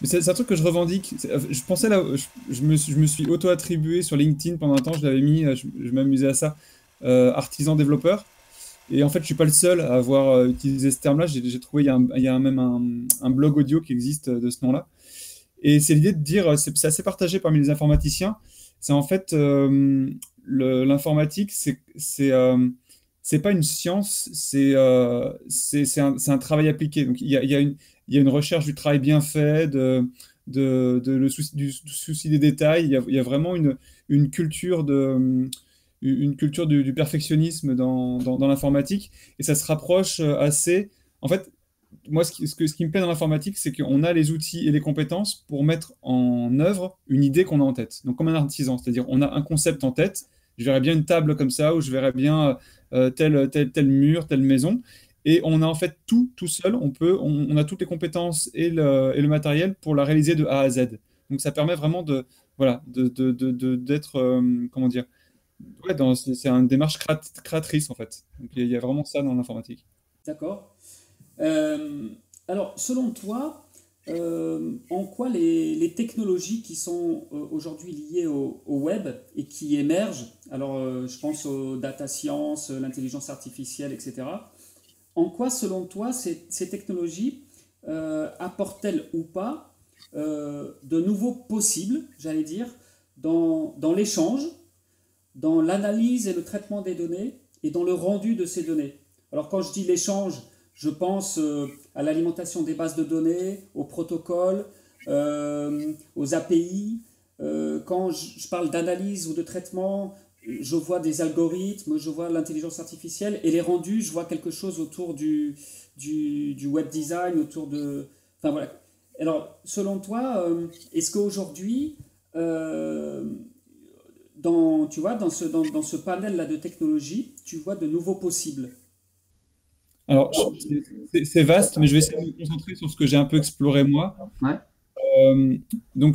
Mais c'est un truc que je revendique. Je pensais là, je me suis auto-attribué sur LinkedIn pendant un temps, je l'avais mis, je m'amusais à ça, artisan développeur. Et en fait, je suis pas le seul à avoir utilisé ce terme-là. J'ai trouvé, il y a même un blog audio qui existe de ce nom-là. Et c'est l'idée de dire, c'est assez partagé parmi les informaticiens. C'est en fait, l'informatique, c'est pas une science, c'est un travail appliqué. Donc il y a une recherche du travail bien fait, le souci, du souci des détails. Il y a vraiment une culture une culture du perfectionnisme dans l'informatique. Et ça se rapproche assez. En fait, moi, ce qui me plaît dans l'informatique, c'est qu'on a les outils et les compétences pour mettre en œuvre une idée qu'on a en tête. Donc, comme un artisan, c'est-à-dire on a un concept en tête. Je verrais bien une table comme ça, ou je verrais bien tel mur, telle maison. Et on a en fait tout seul. On a toutes les compétences et le matériel pour la réaliser de A à Z. Donc, ça permet vraiment voilà, d'être, comment dire, ouais, c'est une démarche créatrice en fait. Donc, il y a vraiment ça dans l'informatique. D'accord. Euh, alors, selon toi, en quoi les technologies qui sont aujourd'hui liées au web et qui émergent, alors je pense aux data science, l'intelligence artificielle, etc., en quoi, selon toi, ces technologies apportent-elles ou pas de nouveaux possibles, j'allais dire, dans l'échange, dans l'analyse et le traitement des données et dans le rendu de ces données. Alors quand je dis l'échange, je pense à l'alimentation des bases de données, aux protocoles, aux API. Quand je parle d'analyse ou de traitement, je vois des algorithmes, je vois l'intelligence artificielle et les rendus, je vois quelque chose autour du web design, autour de... Enfin voilà. Alors, selon toi, est-ce qu'aujourd'hui, euh, tu vois, dans ce panel-là de technologies, tu vois de nouveaux possibles. Alors, c'est vaste, mais je vais essayer de me concentrer sur ce que j'ai un peu exploré moi. Ouais. Euh, donc,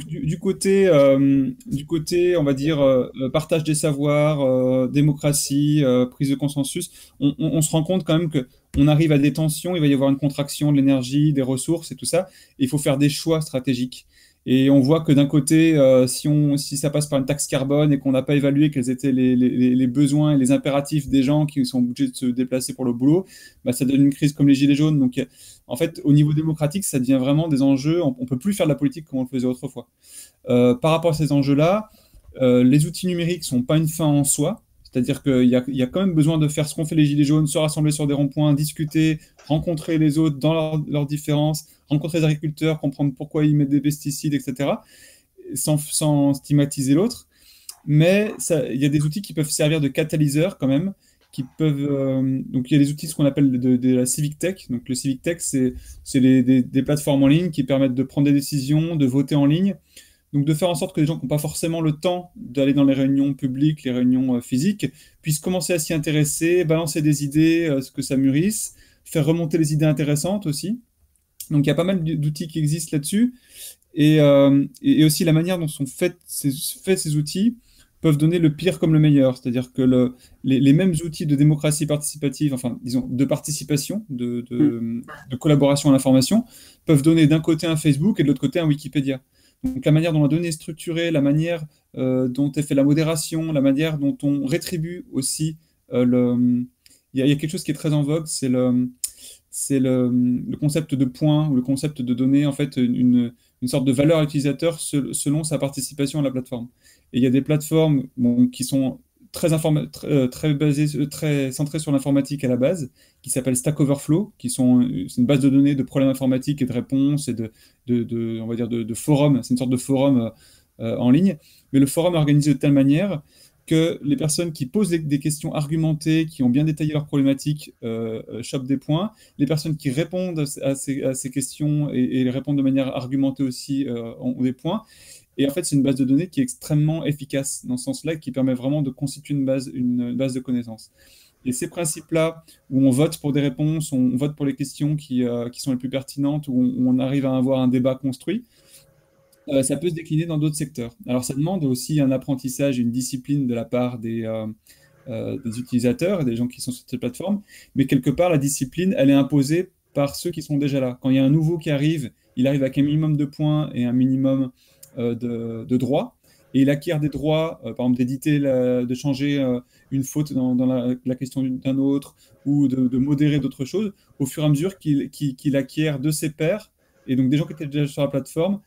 du côté, on va dire, partage des savoirs, démocratie, prise de consensus, on se rend compte quand même que on arrive à des tensions, il va y avoir une contraction de l'énergie, des ressources et tout ça. Et il faut faire des choix stratégiques. Et on voit que d'un côté, si ça passe par une taxe carbone et qu'on n'a pas évalué quels étaient les besoins et les impératifs des gens qui sont obligés de se déplacer pour le boulot, bah, ça donne une crise comme les Gilets jaunes. Donc, en fait, au niveau démocratique, ça devient vraiment des enjeux. On ne peut plus faire de la politique comme on le faisait autrefois. Par rapport à ces enjeux-là, les outils numériques ne sont pas une fin en soi. C'est-à-dire qu'il y a quand même besoin de faire ce qu'ont fait les Gilets jaunes, se rassembler sur des ronds-points, discuter, rencontrer les autres dans leurs différences, rencontrer les agriculteurs, comprendre pourquoi ils mettent des pesticides, etc., sans stigmatiser l'autre. Mais il y a des outils qui peuvent servir de catalyseur quand même, qui peuvent. Donc il y a des outils, ce qu'on appelle de la civic tech. Donc le civic tech, c'est des plateformes en ligne qui permettent de prendre des décisions, de voter en ligne. Donc de faire en sorte que les gens qui n'ont pas forcément le temps d'aller dans les réunions publiques, les réunions physiques, puissent commencer à s'y intéresser, balancer des idées, ce que ça mûrisse, faire remonter les idées intéressantes aussi. Donc il y a pas mal d'outils qui existent là-dessus. Et aussi la manière dont sont faits ces outils peuvent donner le pire comme le meilleur. C'est-à-dire que les mêmes outils de démocratie participative, enfin, disons, de participation, Mm. de collaboration à l'information, peuvent donner d'un côté un Facebook et de l'autre côté un Wikipédia. Donc la manière dont la donnée est structurée, la manière dont est fait la modération, la manière dont on rétribue aussi il y a quelque chose qui est très en vogue, c'est le concept de points ou le concept de donner en fait une sorte de valeur utilisateur selon sa participation à la plateforme. Et il y a des plateformes bon, qui sont très basées, très centrées sur l'informatique à la base, qui s'appellent Stack Overflow, c'est une base de données de problèmes informatiques et de réponses et on va dire de forums. C'est une sorte de forum en ligne. Mais le forum est organisé de telle manière que les personnes qui posent des questions argumentées, qui ont bien détaillé leurs problématiques, chopent des points. Les personnes qui répondent à ces questions et répondent de manière argumentée aussi ont des points. Et en fait, c'est une base de données qui est extrêmement efficace dans ce sens-là, qui permet vraiment de constituer une base de connaissances. Et ces principes-là, où on vote pour des réponses, on vote pour les questions qui sont les plus pertinentes, où on arrive à avoir un débat construit, ça peut se décliner dans d'autres secteurs. Alors, ça demande aussi un apprentissage, une discipline de la part des utilisateurs et des gens qui sont sur cette plateforme. Mais quelque part, la discipline, elle est imposée par ceux qui sont déjà là. Quand il y a un nouveau qui arrive il arrive avec un minimum de points et un minimum de droits, et il acquiert des droits, par exemple d'éditer, de changer une faute dans la question d'un autre, ou de modérer d'autres choses, au fur et à mesure qu'il acquiert de ses pairs, et donc des gens qui étaient déjà sur la plateforme,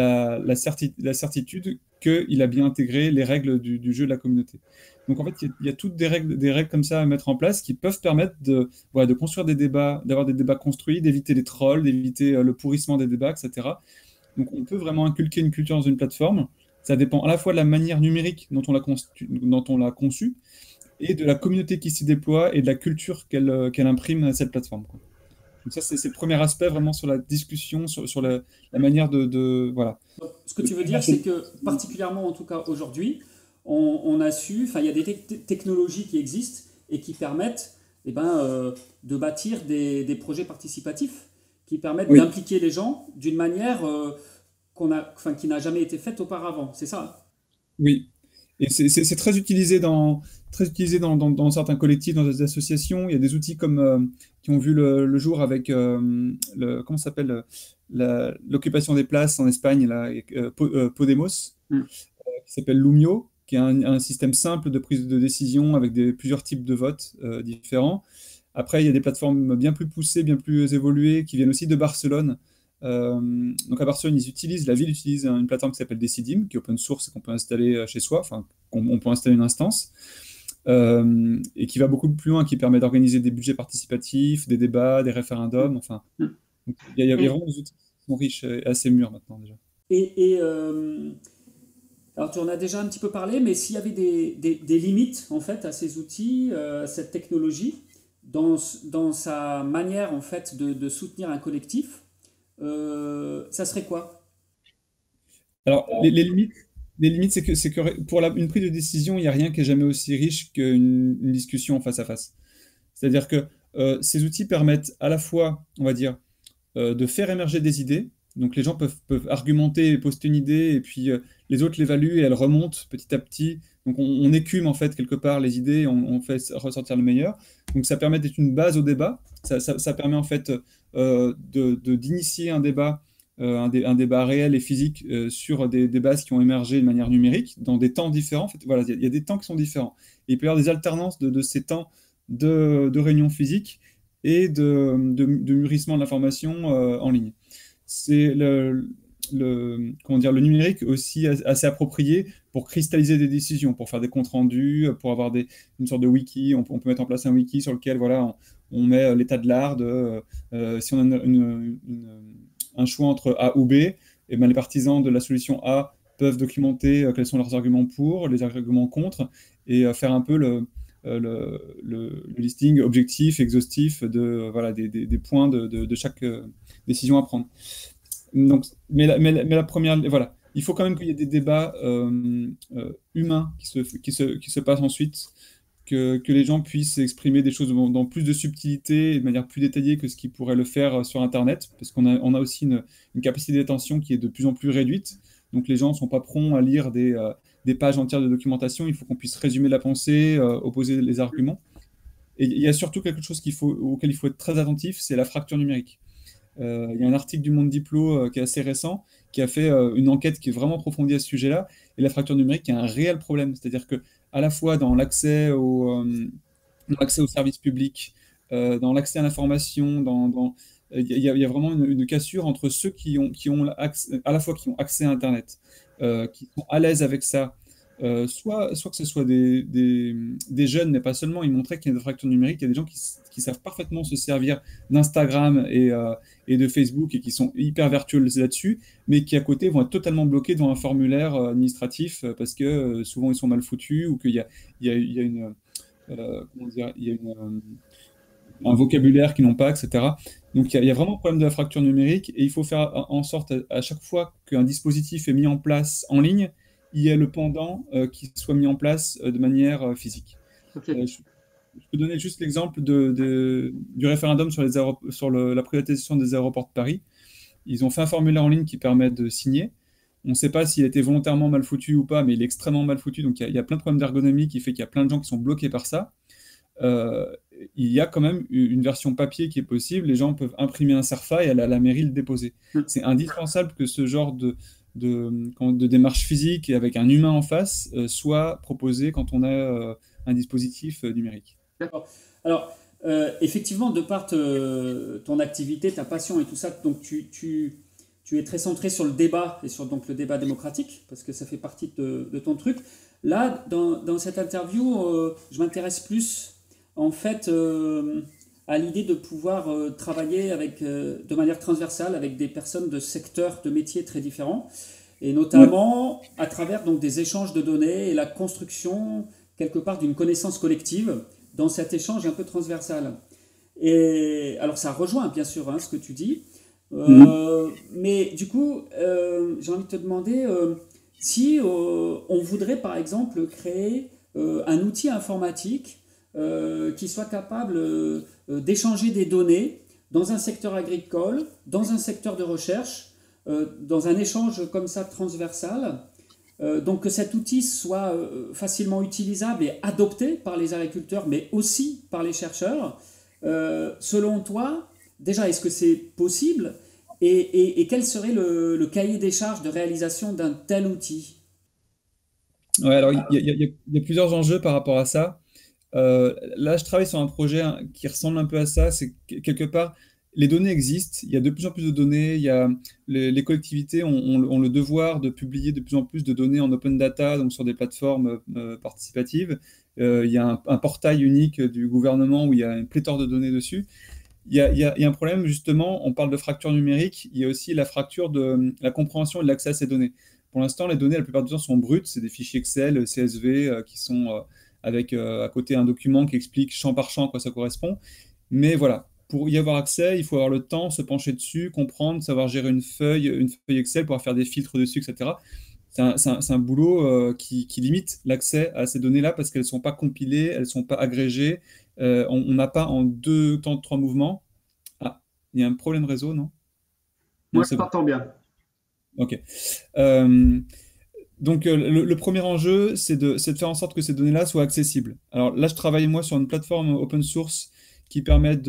la certitude qu'il a bien intégré les règles du jeu de la communauté. Donc en fait, il y a toutes des règles comme ça à mettre en place qui peuvent permettre voilà, de construire des débats, d'avoir des débats construits, d'éviter les trolls, d'éviter le pourrissement des débats, etc. Donc on peut vraiment inculquer une culture dans une plateforme. Ça dépend à la fois de la manière numérique dont on l'a conçue, et de la communauté qui s'y déploie et de la culture qu'elle imprime à cette plateforme, quoi. Donc ça, c'est le premier aspect vraiment sur la discussion, sur la manière voilà. Donc, ce que tu veux dire, c'est que particulièrement en tout cas aujourd'hui, on a su, enfin il y a des technologies qui existent et qui permettent de bâtir des projets participatifs qui permettent Oui, d'impliquer les gens d'une manière qui n'a jamais été faite auparavant. C'est ça? oui. Et c'est très utilisé dans certains collectifs, dans des associations. Il y a des outils qui ont vu le jour avec comment ça s'appelle, l'occupation des places en Espagne, là, Podemos, Hmm. qui s'appelle Lumio, qui est un système simple de prise de décision avec plusieurs types de votes différents. Après, il y a des plateformes bien plus poussées, bien plus évoluées, qui viennent aussi de Barcelone. Donc à Barcelone, la ville utilise une plateforme qui s'appelle Decidim, qui est open source et qu'on peut installer chez soi, enfin, on peut installer une instance, et qui va beaucoup plus loin, qui permet d'organiser des budgets participatifs, des débats, des référendums, enfin. Hmm. Donc, il y a Et, vraiment des outils qui sont riches et assez mûrs maintenant déjà. et alors tu en as déjà un petit peu parlé, mais s'il y avait des limites en fait à ces outils, à cette technologie, dans sa manière en fait de soutenir un collectif, ça serait quoi? Alors, les limites, c'est que pour une prise de décision, il n'y a rien qui est jamais aussi riche qu'une discussion face à face. C'est-à-dire que ces outils permettent à la fois, on va dire, de faire émerger des idées. Donc les gens peuvent argumenter et poster une idée, et puis les autres l'évaluent et elle remonte petit à petit. Donc on écume en fait quelque part les idées, on fait ressortir le meilleur. Donc ça permet d'être une base au débat. Ça permet en fait d'initier un débat, un débat réel et physique sur des bases qui ont émergé de manière numérique, dans des temps différents. En fait, voilà, il y a des temps qui sont différents. Et il peut y avoir des alternances de ces temps de réunion physique et de mûrissement de l'information en ligne. C'est comment dire, le numérique aussi assez approprié pour cristalliser des décisions, pour faire des comptes rendus, pour avoir une sorte de wiki. On peut mettre en place un wiki sur lequel voilà, on met l'état de l'art si on a un choix entre A ou B, et ben, les partisans de la solution A peuvent documenter quels sont leurs arguments pour, les arguments contre, et faire un peu le listing objectif, exhaustif voilà, des points de chaque décision à prendre. Donc, mais la première, voilà, il faut quand même qu'il y ait des débats humains qui se passent ensuite, que les gens puissent exprimer des choses dans plus de subtilité et de manière plus détaillée que ce qu'ils pourraient le faire sur Internet, parce qu'on a aussi une capacité d'attention qui est de plus en plus réduite. Donc les gens ne sont pas prompts à lire des pages entières de documentation. Il faut qu'on puisse résumer la pensée, opposer les arguments. Et il y a surtout quelque chose auquel il faut être très attentif, c'est la fracture numérique. Il y a un article du Monde Diplo qui est assez récent, qui a fait une enquête qui est vraiment approfondie à ce sujet-là. Et la fracture numérique est un réel problème. C'est-à-dire que à la fois dans l'accès aux services publics, dans l'accès à l'information, il y a vraiment une cassure entre ceux à la fois qui ont accès à Internet, qui sont à l'aise avec ça, soit que ce soit des jeunes, mais pas seulement. Ils montraient qu'il y a une fracture numérique. Il y a des gens qui savent parfaitement se servir d'Instagram et de Facebook et qui sont hyper vertueux là-dessus, mais qui à côté vont être totalement bloqués devant un formulaire administratif parce que souvent ils sont mal foutus ou qu'il y a comment dire, un vocabulaire qu'ils n'ont pas, etc. Donc il y a vraiment un problème de la fracture numérique et il faut faire en sorte à chaque fois qu'un dispositif est mis en place en ligne, il y ait le pendant qui soit mis en place de manière physique. Ok. Je peux donner juste l'exemple du référendum sur la privatisation des aéroports de Paris. Ils ont fait un formulaire en ligne qui permet de signer. On ne sait pas s'il a été volontairement mal foutu ou pas, mais il est extrêmement mal foutu. Donc il y a plein de problèmes d'ergonomie qui fait qu'il y a plein de gens qui sont bloqués par ça. euh, il y a quand même une version papier qui est possible. Les gens peuvent imprimer un CERFA et aller à la mairie le déposer. C'est indispensable que ce genre de démarche physique et avec un humain en face soit proposé quand on a un dispositif numérique. D'accord. Alors, effectivement, de par ton activité, ta passion et tout ça, donc tu es très centré sur le débat et sur donc, le débat démocratique, parce que ça fait partie de ton truc. Là, dans cette interview, je m'intéresse plus, en fait, à l'idée de pouvoir travailler de manière transversale avec des personnes de secteurs, de métiers très différents, et Ouais. notamment à travers donc, des échanges de données et la construction, quelque part, d'une connaissance collective dans cet échange un peu transversal. Et alors ça rejoint bien sûr hein, ce que tu dis, Mhm. mais du coup j'ai envie de te demander si on voudrait par exemple créer un outil informatique qui soit capable d'échanger des données dans un secteur agricole, dans un secteur de recherche, dans un échange comme ça transversal, donc que cet outil soit facilement utilisable et adopté par les agriculteurs, mais aussi par les chercheurs. Selon toi, déjà, est-ce que c'est possible et quel serait le cahier des charges de réalisation d'un tel outil? Ouais, alors il y a plusieurs enjeux par rapport à ça. Là, je travaille sur un projet hein, qui ressemble un peu à ça. C'est quelque part, les données existent. Il y a de plus en plus de données. Il y a les collectivités ont le devoir de publier de plus en plus de données en open data, donc sur des plateformes participatives. Il y a un portail unique du gouvernement où il y a une pléthore de données dessus. Il y a un problème, justement, on parle de fracture numérique, il y a aussi la fracture de la compréhension et de l'accès à ces données. Pour l'instant, les données, la plupart du temps, sont brutes, c'est des fichiers Excel, CSV, qui sont avec à côté un document qui explique champ par champ à quoi ça correspond. Mais voilà, pour y avoir accès, il faut avoir le temps, se pencher dessus, comprendre, savoir gérer une feuille Excel, pouvoir faire des filtres dessus, etc. C'est un boulot qui limite l'accès à ces données-là parce qu'elles ne sont pas compilées, elles ne sont pas agrégées. On n'a pas en deux temps, trois mouvements. Ah, il y a un problème réseau, non? Non, Moi, je c'est bon. t'entends bien. OK. Euh, donc, le premier enjeu, c'est de faire en sorte que ces données-là soient accessibles. Alors là, je travaille, moi, sur une plateforme open source qui permet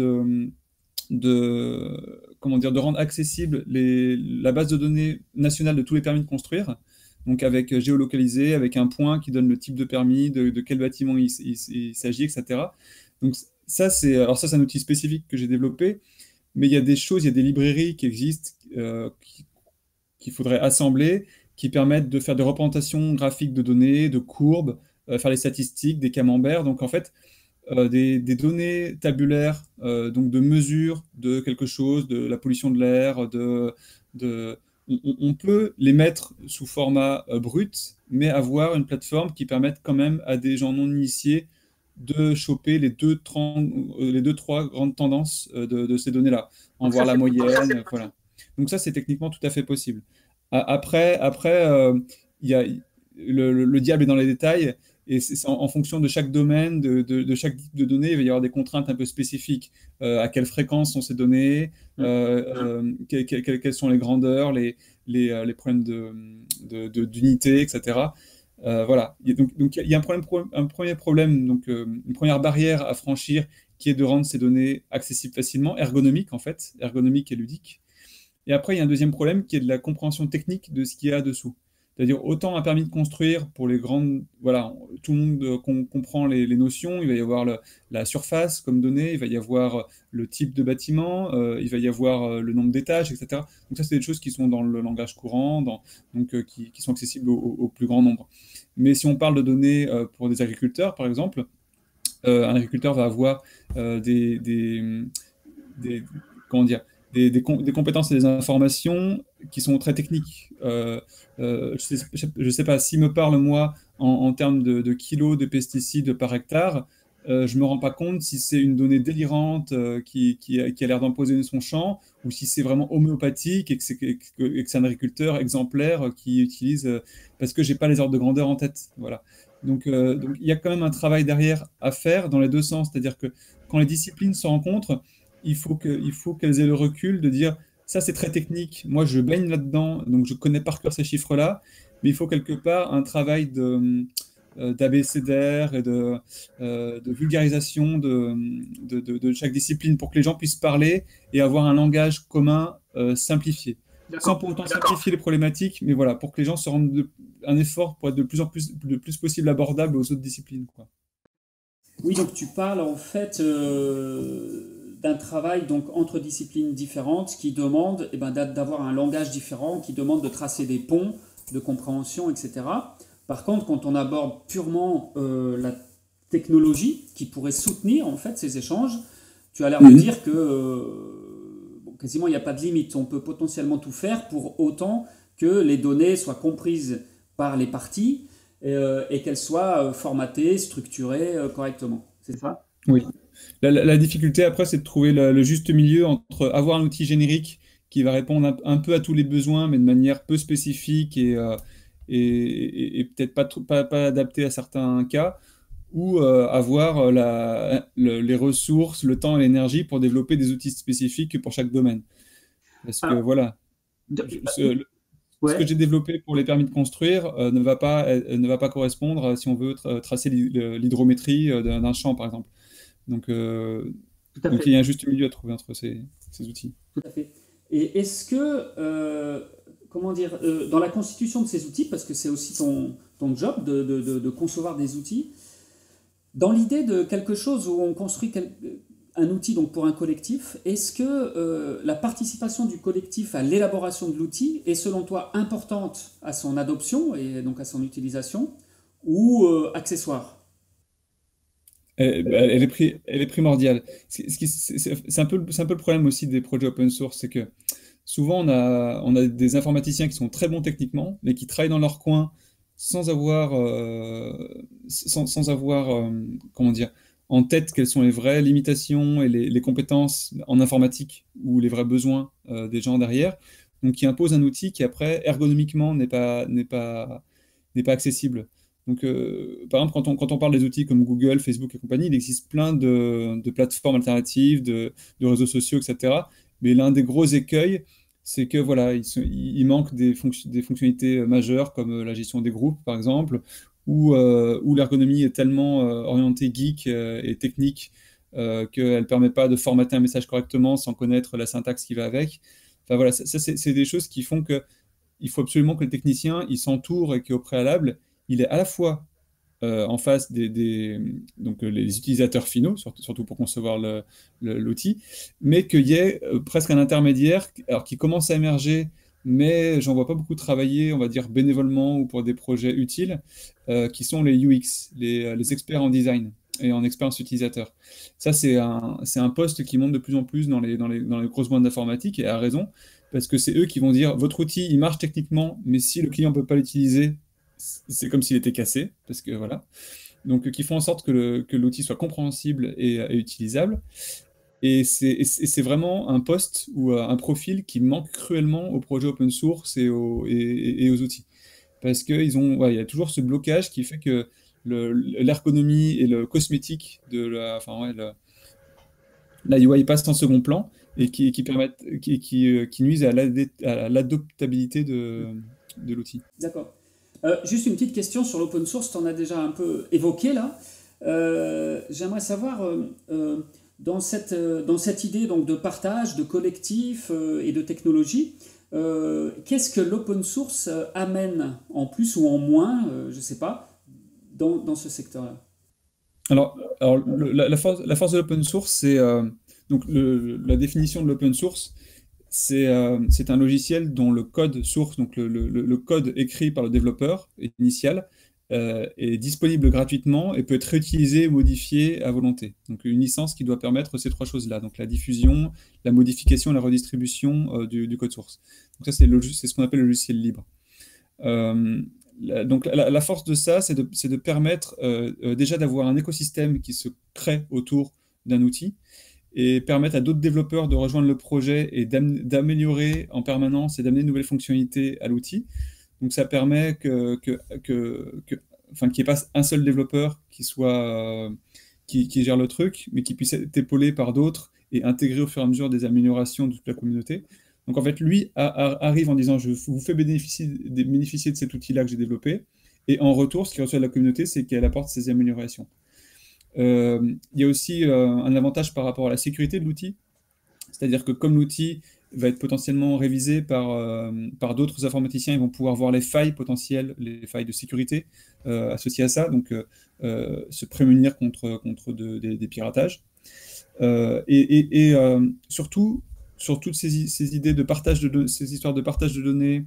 comment dire, de rendre accessible la base de données nationale de tous les permis de construire. Donc, avec géolocalisé, avec un point qui donne le type de permis, de quel bâtiment il s'agit, etc. Donc, alors ça, c'est un outil spécifique que j'ai développé. Mais il y a des choses, il y a des librairies qui existent qu'il faudrait assembler, qui permettent de faire des représentations graphiques de données, de courbes, faire les statistiques, des camemberts. Donc en fait, des données tabulaires, donc de mesure de quelque chose, de la pollution de l'air, on peut les mettre sous format brut, mais avoir une plateforme qui permette quand même à des gens non initiés de choper les deux, trois grandes tendances de ces données-là, en Donc ça, voir la c'est moyenne, voilà. Donc ça, c'est techniquement tout à fait possible. Après, il y a, le diable est dans les détails, et c'est en fonction de chaque domaine, de chaque type de données, il va y avoir des contraintes un peu spécifiques. À quelle fréquence sont ces données, quelles sont les grandeurs, les problèmes d'unité, etc. Voilà. Donc, il y a un premier problème, donc une première barrière à franchir, qui est de rendre ces données accessibles facilement, ergonomiques en fait, ergonomiques et ludiques. Et après, il y a un deuxième problème qui est de la compréhension technique de ce qu'il y a dessous. C'est-à-dire, autant un permis de construire pour les grandes. Voilà, tout le monde comprend les notions. Il va y avoir la surface comme donnée, il va y avoir le type de bâtiment, il va y avoir le nombre d'étages, etc. Donc, ça, c'est des choses qui sont dans le langage courant, donc qui sont accessibles au plus grand nombre. Mais si on parle de données pour des agriculteurs, par exemple, un agriculteur va avoir des, comment dire, des compétences et des informations qui sont très techniques. Je sais pas, si me parle, moi, en termes de kilos de pesticides par hectare, je ne me rends pas compte si c'est une donnée délirante qui a l'air d'empoisonner son champ ou si c'est vraiment homéopathique et que c'est un agriculteur exemplaire qui utilise, parce que j'ai pas les ordres de grandeur en tête. Voilà. Donc il y a quand même un travail derrière à faire dans les deux sens, c'est-à-dire que quand les disciplines se rencontrent, il faut qu'elles aient le recul de dire ça c'est très technique, moi je baigne là-dedans, donc je connais par cœur ces chiffres-là, mais il faut quelque part un travail d'abécédaire et de vulgarisation de chaque discipline pour que les gens puissent parler et avoir un langage commun simplifié. Sans D'accord. pour autant simplifier les problématiques, mais voilà, pour que les gens se rendent un effort pour être de plus en plus, le plus possible abordable aux autres disciplines, quoi. Oui, donc tu parles en fait d'un travail donc entre disciplines différentes qui demande d'avoir un langage différent, qui demande de tracer des ponts de compréhension, etc. Par contre, quand on aborde purement la technologie qui pourrait soutenir en fait ces échanges, tu as l'air de dire que bon, quasiment il n'y a pas de limite. On peut potentiellement tout faire pour autant que les données soient comprises par les parties et qu'elles soient formatées, structurées correctement. C'est ça? Oui. La difficulté après, c'est de trouver le juste milieu entre avoir un outil générique qui va répondre un peu à tous les besoins, mais de manière peu spécifique et peut-être pas adapté à certains cas, ou avoir les ressources, le temps et l'énergie pour développer des outils spécifiques pour chaque domaine. Parce que Alors, voilà, de- ce que ouais, j'ai développé pour les permis de construire ne va pas correspondre si on veut tracer l'hydrométrie d'un champ, par exemple. Donc, euh, tout à donc fait. il y a un juste milieu à trouver entre ces outils. Tout à fait. Et est-ce que, comment dire, dans la constitution de ces outils, parce que c'est aussi ton job de concevoir des outils, dans l'idée de quelque chose où on construit un outil donc pour un collectif, est-ce que la participation du collectif à l'élaboration de l'outil est selon toi importante à son adoption et donc à son utilisation ou accessoire? Elle est primordiale. C'est un peu le problème aussi des projets open source, c'est que souvent on a des informaticiens qui sont très bons techniquement, mais qui travaillent dans leur coin sans avoir, sans avoir comment dire, en tête quelles sont les vraies limitations et les compétences en informatique ou les vrais besoins des gens derrière. Donc qui imposent un outil qui après ergonomiquement n'est pas accessible. Donc, par exemple, quand on parle des outils comme Google, Facebook et compagnie, il existe plein de plateformes alternatives, de réseaux sociaux, etc. Mais l'un des gros écueils, c'est que voilà, il manque des fonctionnalités majeures comme la gestion des groupes, par exemple, où l'ergonomie est tellement orientée geek et technique qu'elle ne permet pas de formater un message correctement sans connaître la syntaxe qui va avec. Enfin voilà, c'est des choses qui font que il faut absolument que le technicien il s'entoure et qu'au préalable, il est à la fois en face donc, les utilisateurs finaux, surtout pour concevoir l'outil, mais qu'il y ait presque un intermédiaire alors, qui commence à émerger, mais j'en vois pas beaucoup travailler, on va dire bénévolement ou pour des projets utiles, qui sont les UX, les experts en design et en expérience utilisateur. Ça, c'est un poste qui monte de plus en plus dans les grosses boîtes d'informatique, et à raison, parce que c'est eux qui vont dire, votre outil, il marche techniquement, mais si le client ne peut pas l'utiliser, c'est comme s'il était cassé, parce que voilà. Donc, qui font en sorte que l'outil soit compréhensible et utilisable. Et c'est vraiment un poste ou un profil qui manque cruellement aux projets open source et aux outils. Parce qu'il y a toujours ce blocage qui fait que l'ergonomie et le cosmétique enfin, ouais, la UI passe en second plan et qui nuisent à l'adoptabilité de l'outil. D'accord. Juste une petite question sur l'open source, tu en as déjà un peu évoqué là. J'aimerais savoir, dans cette idée donc, de partage, de collectif et de technologie, qu'est-ce que l'open source amène en plus ou en moins, je ne sais pas, dans ce secteur-là? Alors la force de l'open source, c'est donc la définition de l'open source, c'est un logiciel dont le code source, donc le code écrit par le développeur initial, est disponible gratuitement et peut être réutilisé ou modifié à volonté. Donc une licence qui doit permettre ces trois choses-là, donc la diffusion, la modification et la redistribution du code source. Donc ça, c'est ce qu'on appelle le logiciel libre. Euh, donc la force de ça, c'est de permettre déjà d'avoir un écosystème qui se crée autour d'un outil et permettre à d'autres développeurs de rejoindre le projet et d'améliorer en permanence et d'amener de nouvelles fonctionnalités à l'outil. Donc ça permet enfin, qu'il n'y ait pas un seul développeur qui gère le truc, mais qui puisse être épaulé par d'autres et intégré au fur et à mesure des améliorations de toute la communauté. Donc en fait, lui arrive en disant, je vous fais bénéficier de cet outil-là que j'ai développé, Et en retour, ce qu'il reçoit de la communauté, c'est qu'elle apporte ses améliorations. Il y a aussi un avantage par rapport à la sécurité de l'outil, c'est-à-dire que comme l'outil va être potentiellement révisé par d'autres informaticiens, ils vont pouvoir voir les failles potentielles, les failles de sécurité associées à ça, donc se prémunir contre des piratages. Surtout, sur toutes ces idées de partage ces histoires de partage de données,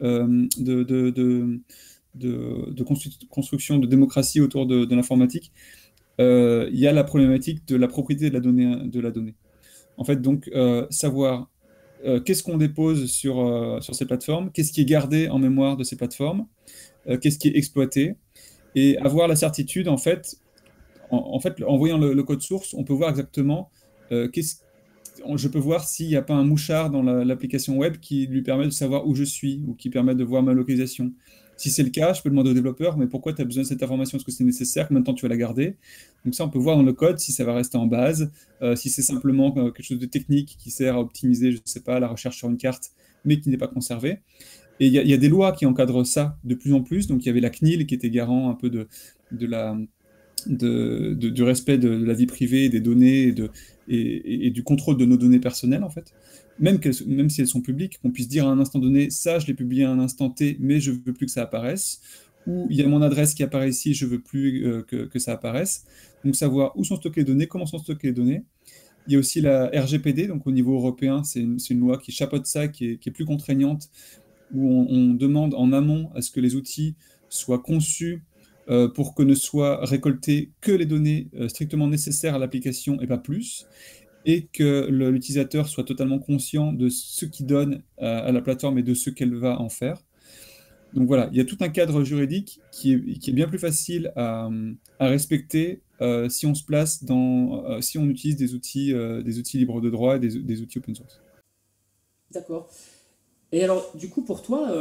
de construction de démocratie autour de l'informatique, il y a la problématique de la propriété de la donnée. En fait, donc, savoir qu'est-ce qu'on dépose sur ces plateformes, qu'est-ce qui est gardé en mémoire de ces plateformes, qu'est-ce qui est exploité, et avoir la certitude, en voyant le code source, on peut voir exactement je peux voir s'il n'y a pas un mouchard dans l'application web qui lui permet de savoir où je suis ou qui permet de voir ma localisation. Si c'est le cas, je peux demander au développeur, mais pourquoi tu as besoin de cette information? Est-ce que c'est nécessaire? Combien de temps tu vas la garder? Donc ça, on peut voir dans le code si ça va rester en base, si c'est simplement quelque chose de technique qui sert à optimiser, je ne sais pas, la recherche sur une carte, mais qui n'est pas conservé. Et il y a des lois qui encadrent ça de plus en plus. Donc il y avait la CNIL qui était garant un peu du respect de la vie privée, des données et du contrôle de nos données personnelles, en fait. Même si elles sont publiques, qu'on puisse dire à un instant donné, ça, je l'ai publié à un instant T, mais je ne veux plus que ça apparaisse. Ou il y a mon adresse qui apparaît ici, je ne veux plus que ça apparaisse. Donc savoir où sont stockées les données, comment sont stockées les données. Il y a aussi la RGPD, donc au niveau européen, c'est une loi qui chapeaute ça, qui est plus contraignante, où on demande en amont à ce que les outils soient conçus pour que ne soient récoltées que les données strictement nécessaires à l'application et pas plus, et que l'utilisateur soit totalement conscient de ce qu'il donne à la plateforme et de ce qu'elle va en faire. Donc voilà, il y a tout un cadre juridique qui est bien plus facile à respecter si on se place si on utilise des outils libres de droit et des outils open source. D'accord. Et alors, du coup, pour toi,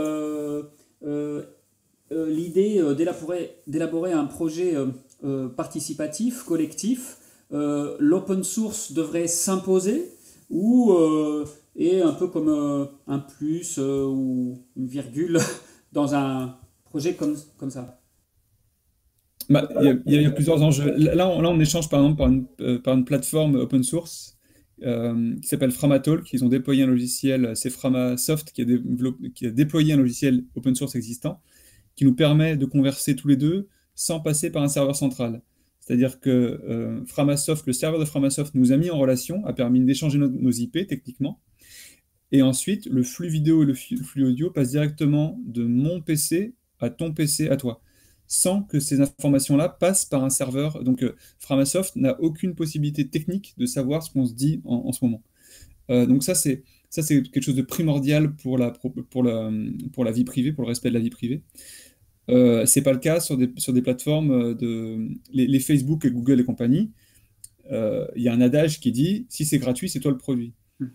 l'idée d'élaborer un projet participatif, collectif, l'open source devrait s'imposer ou est un peu comme un plus ou une virgule dans un projet comme ça? Bah, il y a plusieurs enjeux. Là, on échange par exemple par une plateforme open source qui s'appelle Framatalk. Ils ont déployé un logiciel, c'est Framasoft qui a déployé un logiciel open source existant qui nous permet de converser tous les deux sans passer par un serveur central. C'est-à-dire que Framasoft, le serveur de Framasoft nous a mis en relation, a permis d'échanger nos IP techniquement. Et ensuite, le flux vidéo et le flux audio passent directement de mon PC à ton PC à toi, sans que ces informations-là passent par un serveur. Donc, Framasoft n'a aucune possibilité technique de savoir ce qu'on se dit en ce moment. Donc ça, c'est quelque chose de primordial pour la vie privée, pour le respect de la vie privée. C'est pas le cas sur des plateformes les Facebook et Google et compagnie. Il y a un adage qui dit, si c'est gratuit, c'est toi le produit.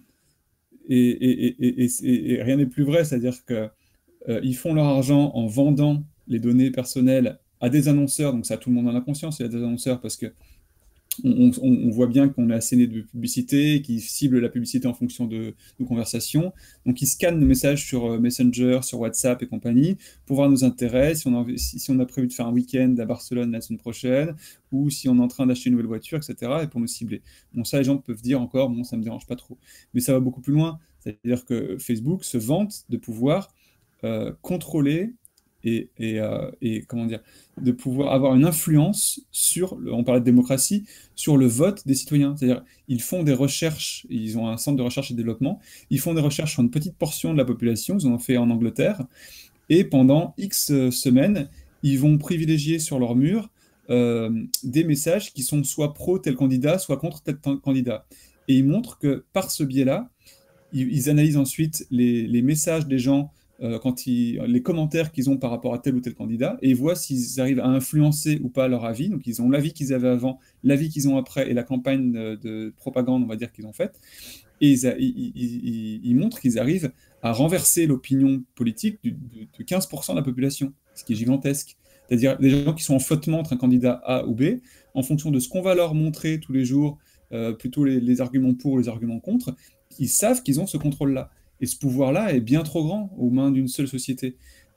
Et rien n'est plus vrai, c'est-à-dire que ils font leur argent en vendant les données personnelles à des annonceurs, donc ça tout le monde en a conscience, il y a des annonceurs parce que on voit bien qu'on est asséné de publicité, qui cible la publicité en fonction de nos conversations. Donc, ils scannent nos messages sur Messenger, sur WhatsApp et compagnie pour voir nos intérêts, si on a prévu de faire un week-end à Barcelone la semaine prochaine, ou si on est en train d'acheter une nouvelle voiture, etc., et pour nous cibler. Bon, ça, les gens peuvent dire encore, bon, ça ne me dérange pas trop. Mais ça va beaucoup plus loin. C'est-à-dire que Facebook se vante de pouvoir contrôler comment dire, de pouvoir avoir une influence on parlait de démocratie, sur le vote des citoyens. C'est-à-dire, ils font des recherches, ils ont un centre de recherche et développement, ils font des recherches sur une petite portion de la population, ils en ont fait en Angleterre, et pendant X semaines, ils vont privilégier sur leur mur des messages qui sont soit pro tel candidat, soit contre tel candidat. Et ils montrent que par ce biais-là, ils analysent ensuite les messages des gens les commentaires qu'ils ont par rapport à tel ou tel candidat, et ils voient s'ils arrivent à influencer ou pas leur avis. Donc ils ont l'avis qu'ils avaient avant, l'avis qu'ils ont après, et la campagne de propagande, on va dire, qu'ils ont faite. Et ils montrent qu'ils arrivent à renverser l'opinion politique de 15% de la population, ce qui est gigantesque. C'est-à-dire des gens qui sont en flottement entre un candidat A ou B, en fonction de ce qu'on va leur montrer tous les jours, plutôt les arguments pour, les arguments contre, ils savent qu'ils ont ce contrôle-là. Et ce pouvoir-là est bien trop grand aux mains d'une seule société.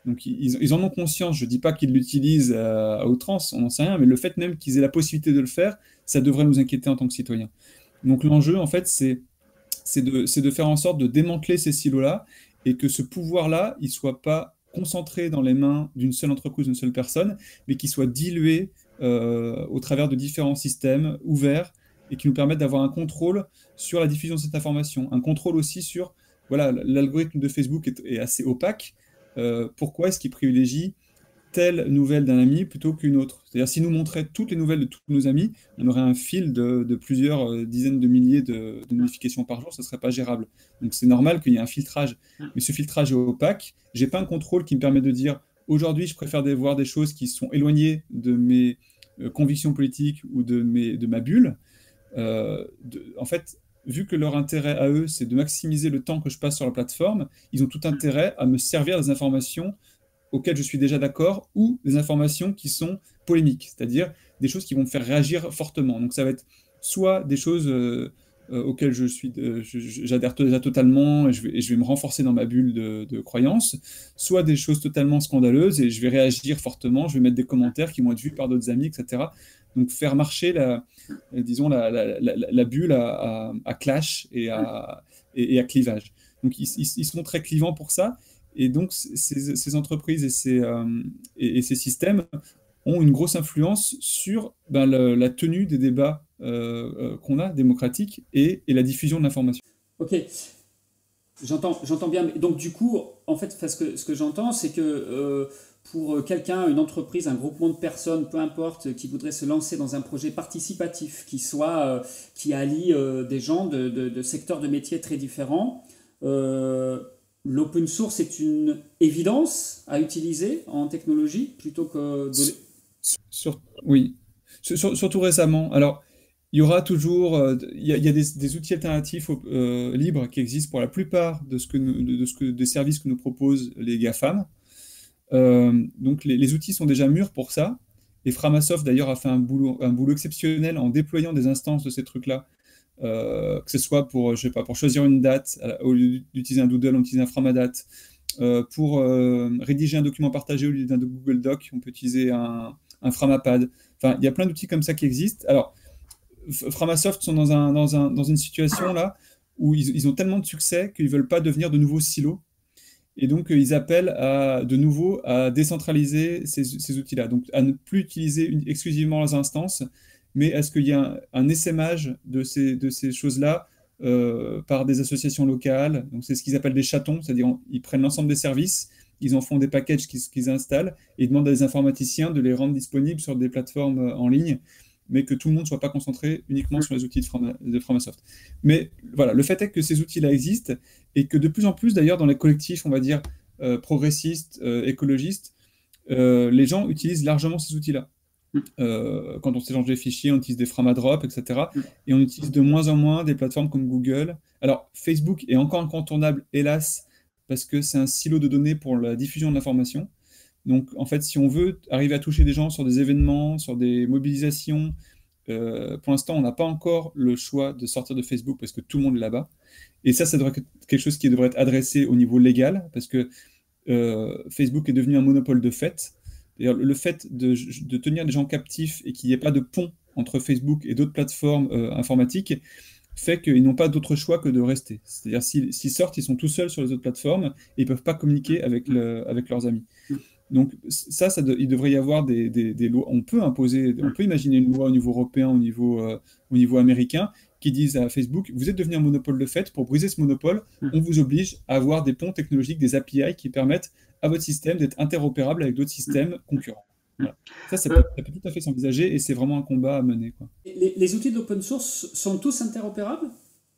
Donc ils en ont conscience. Je ne dis pas qu'ils l'utilisent à outrance, on n'en sait rien, mais le fait même qu'ils aient la possibilité de le faire, ça devrait nous inquiéter en tant que citoyens. Donc l'enjeu, en fait, c'est de faire en sorte de démanteler ces silos-là et que ce pouvoir-là, il ne soit pas concentré dans les mains d'une seule entreprise, d'une seule personne, mais qu'il soit dilué au travers de différents systèmes ouverts et qui nous permettent d'avoir un contrôle sur la diffusion de cette information, un contrôle aussi sur, voilà, l'algorithme de Facebook est assez opaque. Pourquoi est-ce qu'il privilégie telle nouvelle d'un ami plutôt qu'une autre? C'est-à-dire, s'il nous montrait toutes les nouvelles de tous nos amis, on aurait un fil de plusieurs dizaines de milliers de notifications par jour, ça ne serait pas gérable. Donc, c'est normal qu'il y ait un filtrage. Mais ce filtrage est opaque. Je n'ai pas un contrôle qui me permet de dire, aujourd'hui, je préfère voir des choses qui sont éloignées de mes convictions politiques ou de ma bulle. En fait, vu que leur intérêt à eux, c'est de maximiser le temps que je passe sur la plateforme, ils ont tout intérêt à me servir des informations auxquelles je suis déjà d'accord ou des informations qui sont polémiques, c'est-à-dire des choses qui vont me faire réagir fortement. Donc ça va être soit des choses auxquelles j'adhère déjà totalement et je vais me renforcer dans ma bulle de croyance, soit des choses totalement scandaleuses et je vais réagir fortement, je vais mettre des commentaires qui vont être vus par d'autres amis, etc. Donc faire marcher disons la bulle à clash et à clivage. Donc ils sont très clivants pour ça. Et donc, ces entreprises et ces systèmes ont une grosse influence sur la tenue des débats qu'on a, démocratiques, et la diffusion de l'information. Ok, j'entends bien. Donc du coup, en fait, ce que j'entends, c'est que pour quelqu'un, une entreprise, un groupement de personnes, peu importe, qui voudrait se lancer dans un projet participatif qui allie des gens de secteurs de métiers très différents, l'open source est une évidence à utiliser en technologie plutôt que de... Oui, surtout récemment. Alors, il y aura toujours, il y a des outils alternatifs libres qui existent pour la plupart des services que nous proposent les GAFAM. Donc les outils sont déjà mûrs pour ça. Et Framasoft d'ailleurs a fait un boulot exceptionnel en déployant des instances de ces trucs-là. Que ce soit pour, je sais pas, pour choisir une date, au lieu d'utiliser un Doodle, on utilise un Framadate. Pour rédiger un document partagé au lieu d'un Google Doc, on peut utiliser un Framapad. Enfin, il y a plein d'outils comme ça qui existent. Alors, Framasoft sont dans une situation là où ils ont tellement de succès qu'ils ne veulent pas devenir de nouveaux silos. Et donc, ils appellent de nouveau à décentraliser ces outils-là. Donc, à ne plus utiliser exclusivement leurs instances, mais à ce qu'il y ait un essaimage de ces choses-là par des associations locales. Donc, c'est ce qu'ils appellent des chatons, c'est-à-dire ils prennent l'ensemble des services, ils en font des packages qu'ils installent et ils demandent à des informaticiens de les rendre disponibles sur des plateformes en ligne, mais que tout le monde ne soit pas concentré uniquement sur les outils de Framasoft. Mais voilà, le fait est que ces outils-là existent et que de plus en plus, d'ailleurs, dans les collectifs, on va dire, progressistes, écologistes, les gens utilisent largement ces outils-là. Quand on s'échange des fichiers, on utilise des Framadrop, etc. Et on utilise de moins en moins des plateformes comme Google. Alors, Facebook est encore incontournable, hélas, parce que c'est un silo de données pour la diffusion de l'information. Donc, en fait, si on veut arriver à toucher des gens sur des événements, sur des mobilisations, pour l'instant, on n'a pas encore le choix de sortir de Facebook parce que tout le monde est là-bas. Et ça devrait être quelque chose qui devrait être adressé au niveau légal parce que Facebook est devenu un monopole de fait. D'ailleurs, le fait de tenir des gens captifs et qu'il n'y ait pas de pont entre Facebook et d'autres plateformes informatiques fait qu'ils n'ont pas d'autre choix que de rester. C'est-à-dire, s'ils sortent, ils sont tout seuls sur les autres plateformes et ils ne peuvent pas communiquer avec leurs amis. Donc il devrait y avoir des lois. On peut imaginer une loi au niveau européen, au niveau américain, qui disent à Facebook, vous êtes devenu un monopole de fait, pour briser ce monopole, on vous oblige à avoir des ponts technologiques, des API qui permettent à votre système d'être interopérable avec d'autres systèmes concurrents. Voilà. Ça peut tout à fait s'envisager et c'est vraiment un combat à mener, quoi. Les outils de l'open source sont tous interopérables?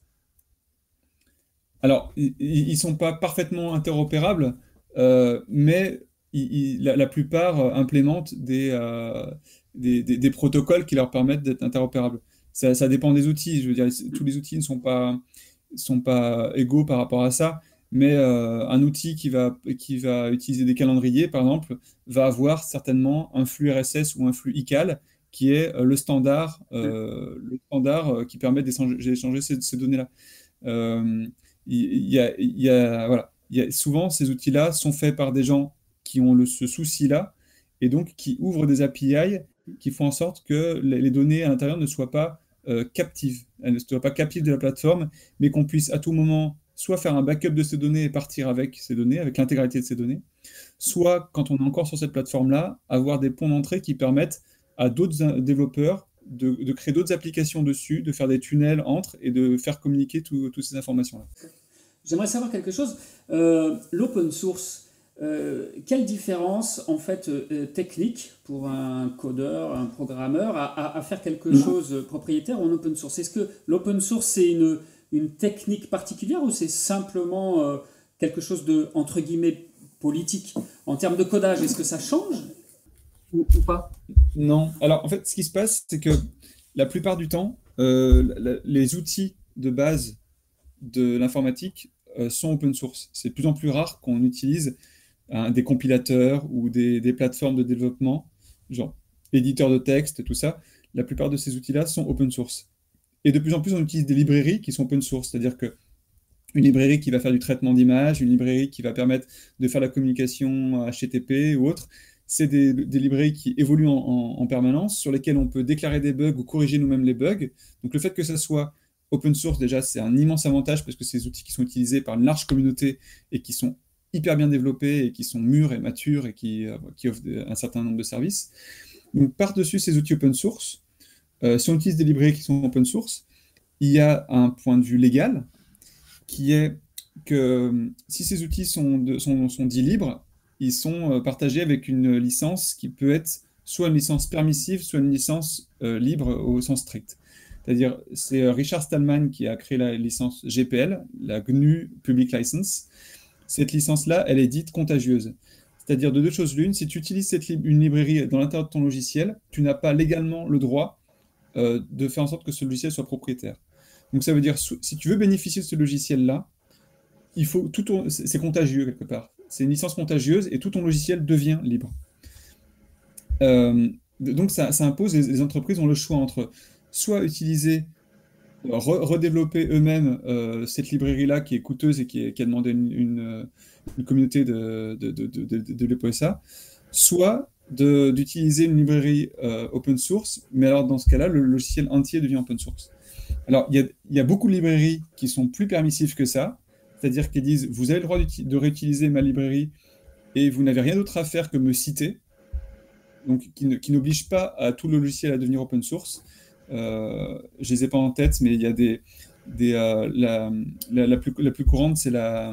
Alors, ils ne sont pas parfaitement interopérables, mais la plupart implémentent des protocoles qui leur permettent d'être interopérables. Ça dépend des outils. Je veux dire, tous les outils ne sont pas égaux par rapport à ça, mais un outil qui va utiliser des calendriers, par exemple, va avoir certainement un flux RSS ou un flux ICAL qui est le standard qui permet d'échanger ces données-là. Voilà. Souvent, ces outils-là sont faits par des gens qui ont ce souci-là, et donc qui ouvrent des API qui font en sorte que les données à l'intérieur ne soient pas captives. Elles ne soient pas captives de la plateforme, mais qu'on puisse à tout moment soit faire un backup de ces données et partir avec ces données, avec l'intégralité de ces données, soit, quand on est encore sur cette plateforme-là, avoir des ponts d'entrée qui permettent à d'autres développeurs de créer d'autres applications dessus, de faire des tunnels entre et de faire communiquer toutes ces informations-là. J'aimerais savoir quelque chose. L'open source, quelle différence en fait technique pour un codeur, un programmeur à faire quelque chose propriétaire en open source? Est-ce que l'open source c'est une technique particulière ou c'est simplement quelque chose de entre guillemets politique en termes de codage? Est-ce que ça change ou pas? Non. Alors, en fait, ce qui se passe, c'est que la plupart du temps, les outils de base de l'informatique sont open source. C'est de plus en plus rare qu'on utilise des compilateurs ou des plateformes de développement, genre éditeurs de texte, tout ça. La plupart de ces outils-là sont open source. Et de plus en plus, on utilise des librairies qui sont open source, c'est-à-dire que une librairie qui va faire du traitement d'image, une librairie qui va permettre de faire la communication HTTP ou autre. C'est des librairies qui évoluent en permanence, sur lesquelles on peut déclarer des bugs ou corriger nous-mêmes les bugs. Donc le fait que ça soit open source, déjà, c'est un immense avantage parce que c'est des outils qui sont utilisés par une large communauté et qui sont hyper bien développés et qui sont mûrs et matures et qui offrent un certain nombre de services. Donc par-dessus ces outils open source, si on utilise des librairies qui sont open source, il y a un point de vue légal qui est que si ces outils sont dits libres, ils sont partagés avec une licence qui peut être soit une licence permissive, soit une licence libre au sens strict. C'est-à-dire, c'est Richard Stallman qui a créé la licence GPL, la GNU Public License. Cette licence-là, elle est dite contagieuse. C'est-à-dire de deux choses l'une, si tu utilises une librairie dans l'intérieur de ton logiciel, tu n'as pas légalement le droit de faire en sorte que ce logiciel soit propriétaire. Donc ça veut dire, si tu veux bénéficier de ce logiciel-là, c'est contagieux quelque part. C'est une licence contagieuse et tout ton logiciel devient libre. Donc ça impose, les entreprises ont le choix entre soit utiliser, redévelopper eux-mêmes cette librairie-là qui est coûteuse et qui a demandé une communauté de l'EPSA, soit d'utiliser une librairie open source, mais alors dans ce cas-là, le logiciel entier devient open source. Alors, il y a beaucoup de librairies qui sont plus permissives que ça, c'est-à-dire qu'ils disent, vous avez le droit de réutiliser ma librairie et vous n'avez rien d'autre à faire que me citer, donc qui n'obligent pas à tout le logiciel à devenir open source. Je ne les ai pas en tête, mais il y a la plus courante, c'est la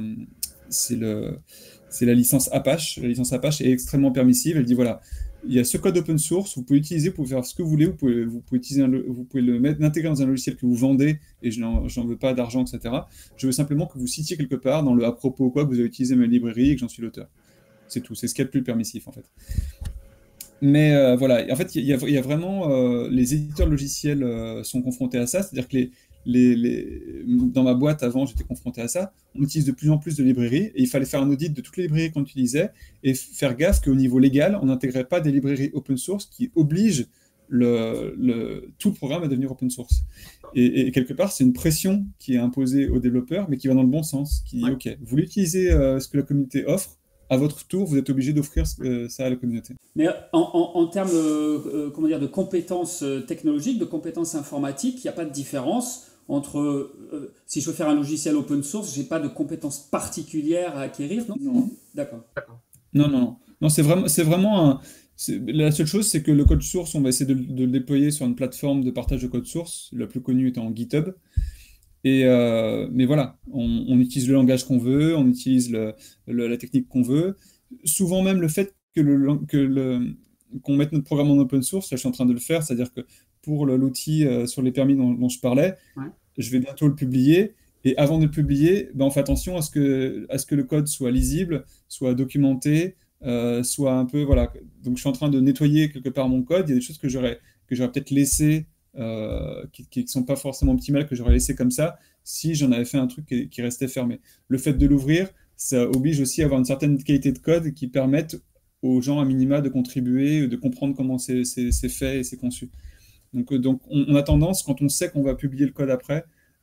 licence Apache. La licence Apache est extrêmement permissive. Elle dit, voilà, il y a ce code open source, vous pouvez l'utiliser pour faire ce que vous voulez, vous pouvez l'intégrer dans un logiciel que vous vendez, et je n'en veux pas d'argent, etc. Je veux simplement que vous citiez quelque part dans le à propos quoi que vous avez utilisé ma librairie et que j'en suis l'auteur. C'est tout, c'est ce qu'il y a de plus permissif en fait. Mais voilà, en fait, il y a vraiment les éditeurs de logiciels sont confrontés à ça, c'est-à-dire que dans ma boîte avant, j'étais confronté à ça. On utilise de plus en plus de librairies et il fallait faire un audit de toutes les librairies qu'on utilisait et faire gaffe qu'au niveau légal, on n'intégrait pas des librairies open source qui obligent tout le programme à devenir open source. Et quelque part, c'est une pression qui est imposée aux développeurs, mais qui va dans le bon sens, qui dit, OK, vous voulez utiliser ce que la communauté offre, à votre tour, vous êtes obligé d'offrir ça à la communauté. Mais en termes comment dire, de compétences technologiques, de compétences informatiques, il n'y a pas de différence entre si je veux faire un logiciel open source, je n'ai pas de compétences particulières à acquérir, non? Non. D'accord. Non, c'est vraiment la seule chose, c'est que le code source, on va essayer de le déployer sur une plateforme de partage de code source, la plus connue étant GitHub. Mais voilà, on utilise le langage qu'on veut, on utilise la technique qu'on veut. Souvent même le fait qu'on mette notre programme en open source, là je suis en train de le faire, c'est-à-dire que pour l'outil sur les permis dont je parlais, je vais bientôt le publier. Et avant de le publier, on fait attention à ce que le code soit lisible, soit documenté, soit un peu... Voilà. Donc je suis en train de nettoyer quelque part mon code. Il y a des choses que j'aurais peut-être laissées qui ne sont pas forcément optimales, que j'aurais laissé comme ça si j'en avais fait un truc qui restait fermé. Le fait de l'ouvrir, ça oblige aussi à avoir une certaine qualité de code qui permette aux gens à minima de contribuer, de comprendre comment c'est fait et c'est conçu. Donc on a tendance, quand on sait qu'on va publier le code après,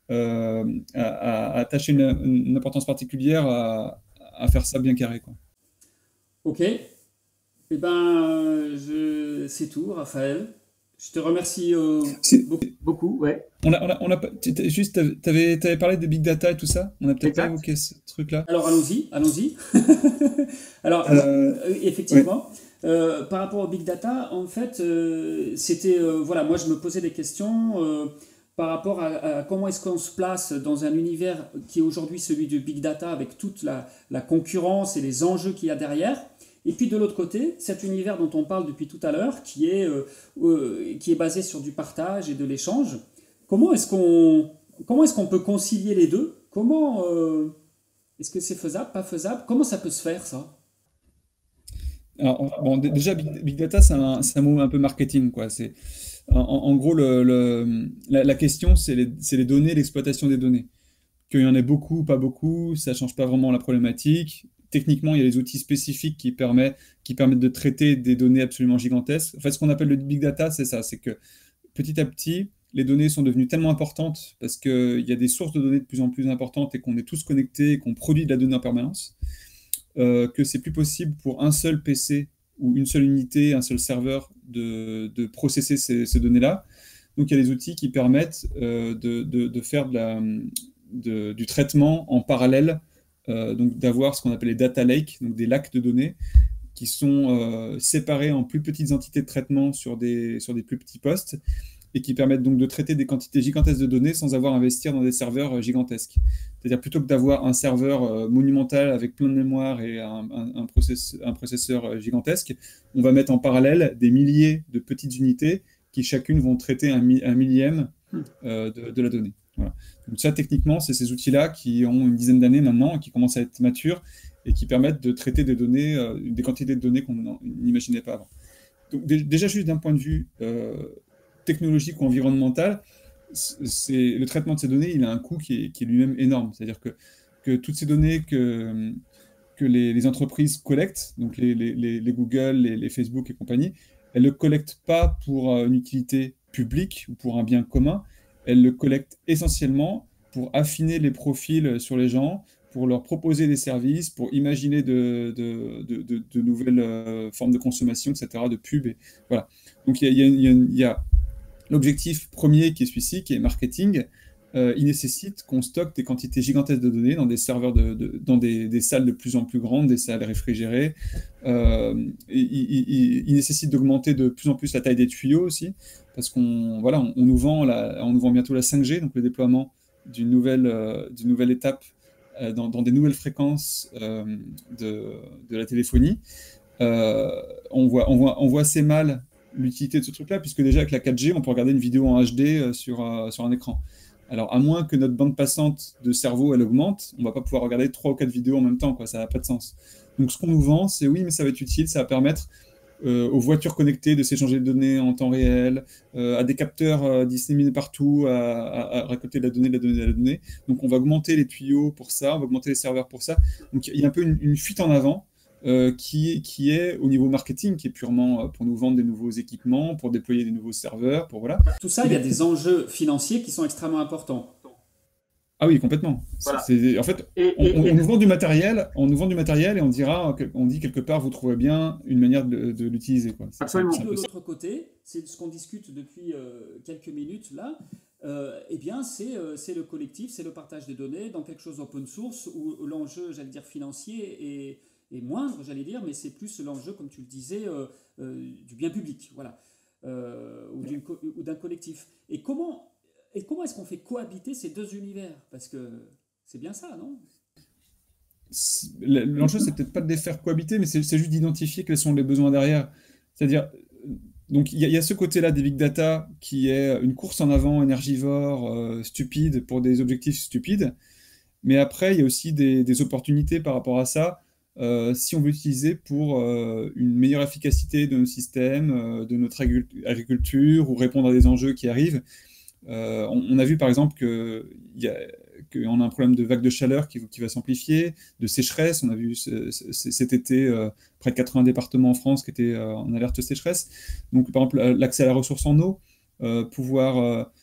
à attacher une importance particulière à faire ça bien carré, quoi. Ok, Eh ben, c'est tout, Raphaël. Je te remercie C'est- beaucoup. Ouais, on a pas- juste, t'avais parlé des big data et tout ça. On n'a peut-être pas exact. évoqué ce truc-là. Alors allons-y, allons-y. Alors Euh, ouais. effectivement, par rapport au big data, en fait, c'était voilà, moi je me posais des questions par rapport à comment est-ce qu'on se place dans un univers qui est aujourd'hui celui du big data avec toute la concurrence et les enjeux qu'il y a derrière. Et puis de l'autre côté, cet univers dont on parle depuis tout à l'heure, qui est basé sur du partage et de l'échange. Comment est-ce qu'on comment est-ce qu'on peut concilier les deux? Comment est-ce que c'est faisable, pas faisable? Comment ça peut se faire, ça? Alors, bon, déjà, big data, c'est un mot un peu marketing, quoi. En gros, la question, c'est les données, l'exploitation des données. Qu'il y en ait beaucoup ou pas beaucoup, ça change pas vraiment la problématique. Techniquement, il y a des outils spécifiques qui permettent de traiter des données absolument gigantesques. En fait, ce qu'on appelle le big data, c'est ça, c'est que petit à petit, les données sont devenues tellement importantes parce qu'il y a des sources de données de plus en plus importantes et qu'on est tous connectés et qu'on produit de la donnée en permanence, que c'est plus possible pour un seul PC ou une seule unité, un seul serveur de processer ces données-là. Donc il y a des outils qui permettent de faire du traitement en parallèle, donc d'avoir ce qu'on appelle les data lakes, donc des lacs de données qui sont séparés en plus petites entités de traitement sur des plus petits postes et qui permettent donc de traiter des quantités gigantesques de données sans avoir à investir dans des serveurs gigantesques. C'est-à-dire plutôt que d'avoir un serveur monumental avec plein de mémoire et un processeur gigantesque, on va mettre en parallèle des milliers de petites unités qui chacune vont traiter un millième de la donnée. Voilà. Donc ça, techniquement, c'est ces outils-là qui ont une dizaine d'années maintenant, qui commencent à être matures et qui permettent de traiter des données, des quantités de données qu'on n'imaginait pas avant. Donc déjà, juste d'un point de vue technologique ou environnemental, le traitement de ces données, il a un coût qui est lui-même énorme. C'est-à-dire que toutes ces données que les entreprises collectent, donc les Google, les Facebook et compagnie, elles ne le collectent pas pour une utilité publique ou pour un bien commun, elles le collectent essentiellement pour affiner les profils sur les gens, pour leur proposer des services, pour imaginer de nouvelles formes de consommation, etc., de pub. Et, voilà. Donc il y a l'objectif premier qui est celui-ci, qui est marketing. Il nécessite qu'on stocke des quantités gigantesques de données dans des serveurs, dans des salles de plus en plus grandes, des salles réfrigérées. Il nécessite d'augmenter de plus en plus la taille des tuyaux aussi, parce qu'on voilà, on nous vend on nous vend bientôt la 5G, donc le déploiement d'une nouvelle étape dans des nouvelles fréquences de la téléphonie. On voit assez mal l'utilité de ce truc-là, puisque déjà avec la 4G, on peut regarder une vidéo en HD sur un écran. Alors, à moins que notre bande passante de cerveau, elle augmente, on va pas pouvoir regarder 3 ou 4 vidéos en même temps, quoi, ça n'a pas de sens. Donc, ce qu'on nous vend, c'est oui, mais ça va être utile, ça va permettre aux voitures connectées de s'échanger des données en temps réel, à des capteurs disséminés partout, à récolter de la donnée, de la donnée, de la donnée. Donc, on va augmenter les tuyaux pour ça, on va augmenter les serveurs pour ça. Donc, il y a un peu une fuite en avant qui est au niveau marketing, qui est purement pour nous vendre des nouveaux équipements, pour déployer des nouveaux serveurs, pour voilà. Tout ça, il y a des enjeux financiers qui sont extrêmement importants. Ah oui, complètement. Voilà. En fait, Et, on nous vend du matériel, et on dit quelque part, vous trouverez bien une manière de l'utiliser, quoi. absolument. Un De peu ça. l'autre côté, c'est ce qu'on discute depuis quelques minutes là. Eh bien, c'est le collectif, c'est le partage des données dans quelque chose d'open source où l'enjeu, j'allais dire financier, est moindre, j'allais dire, mais c'est plus l'enjeu, comme tu le disais, du bien public, voilà, ou d'un collectif. Et comment est-ce qu'on fait cohabiter ces deux univers? Parce que c'est bien ça, non? L'enjeu, c'est peut-être pas de les faire cohabiter, mais c'est juste d'identifier quels sont les besoins derrière. C'est-à-dire, donc il y a ce côté-là des big data qui est une course en avant énergivore, stupide, pour des objectifs stupides. Mais après, il y a aussi des opportunités par rapport à ça, si on veut l'utiliser pour une meilleure efficacité de nos systèmes, de notre agriculture, ou répondre à des enjeux qui arrivent. On a vu par exemple qu'on a un problème de vague de chaleur qui va s'amplifier, de sécheresse. On a vu cet été près de 80 départements en France qui étaient en alerte sécheresse. Donc par exemple, l'accès à la ressource en eau, pouvoir...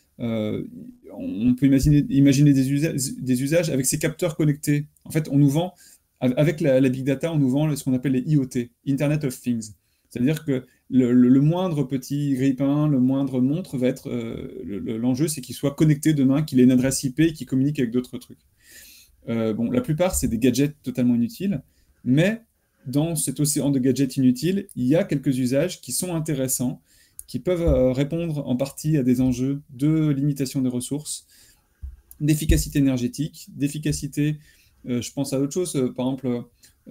on peut imaginer des usages avec ces capteurs connectés. En fait, on nous vend, avec la big data, on nous vend ce qu'on appelle les IoT, Internet of Things. C'est-à-dire que le moindre petit grille-pain, le moindre montre va être... l'enjeu, c'est qu'il soit connecté demain, qu'il ait une adresse IP et qu'il communique avec d'autres trucs. Bon, la plupart, c'est des gadgets totalement inutiles, mais dans cet océan de gadgets inutiles, il y a quelques usages qui sont intéressants, qui peuvent répondre en partie à des enjeux de limitation des ressources, d'efficacité énergétique, d'efficacité, je pense à autre chose, par exemple,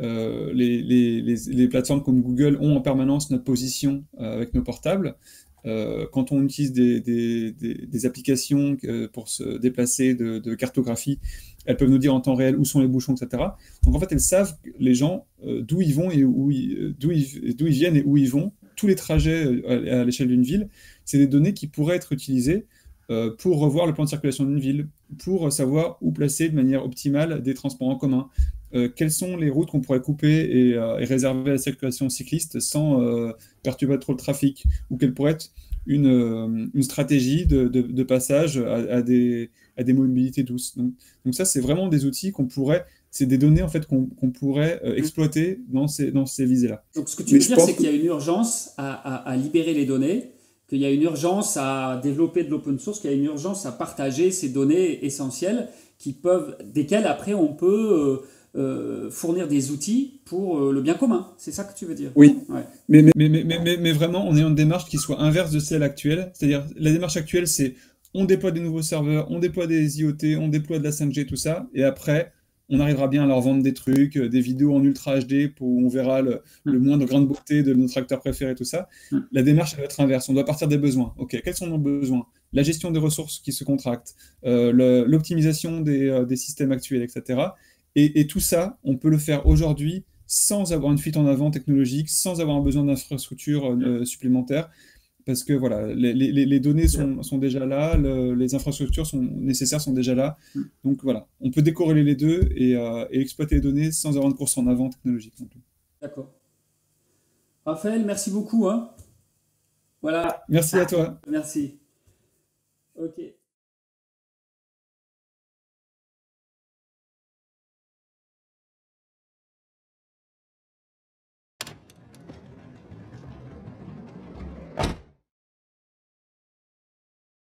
les plateformes comme Google ont en permanence notre position avec nos portables. Quand on utilise des applications pour se déplacer de cartographie, elles peuvent nous dire en temps réel où sont les bouchons, etc. Donc en fait, elles savent, les gens, d'où ils vont et d'où ils viennent et où ils vont. Tous les trajets à l'échelle d'une ville, c'est des données qui pourraient être utilisées pour revoir le plan de circulation d'une ville, pour savoir où placer de manière optimale des transports en commun. Quelles sont les routes qu'on pourrait couper et réserver à la circulation cycliste sans perturber trop le trafic, ou quelle pourrait être une stratégie de passage à des mobilités douces. Donc ça, c'est vraiment des outils qu'on pourrait, c'est des données en fait qu'on pourrait exploiter dans ces visées-là. Donc, ce que tu Mais veux je dire, pense c'est qu'il y a une urgence à libérer les données, qu'il y a une urgence à développer de l'open source, qu'il y a une urgence à partager ces données essentielles desquelles après on peut fournir des outils pour le bien commun. C'est ça que tu veux dire? oui, Ouais. mais vraiment, on est en démarche qui soit inverse de celle actuelle. C'est-à-dire, la démarche actuelle, c'est on déploie des nouveaux serveurs, on déploie des IoT, on déploie de la 5G, tout ça, et après, on arrivera bien à leur vendre des trucs, des vidéos en Ultra HD où on verra le moindre grain de beauté de notre acteur préféré, tout ça. La démarche, elle va être inverse. On doit partir des besoins. OK, quels sont nos besoins? La gestion des ressources qui se contractent, l'optimisation des systèmes actuels, etc. Et tout ça, on peut le faire aujourd'hui sans avoir une fuite en avant technologique, sans avoir besoin d'infrastructures supplémentaires, parce que voilà, les données sont déjà là, les infrastructures nécessaires sont déjà là. Donc voilà, on peut décorréler les deux et exploiter les données sans avoir de course en avant technologique non plus. D'accord. Raphaël, merci beaucoup, hein. Voilà, Merci à toi. merci. Ok.